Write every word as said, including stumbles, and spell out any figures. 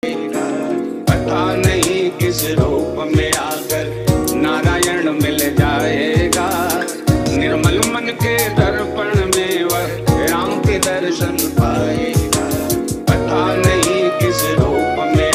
पता नहीं किस रूप में आकर नारायण मिल जाएगा। निर्मल मन के दर्पण में वह राम के दर्शन पाएगा। पता